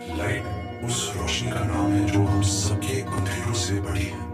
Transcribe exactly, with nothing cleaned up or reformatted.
Light उस रोशनी का नाम है जो हम सबके अंधेरों से बड़ी है।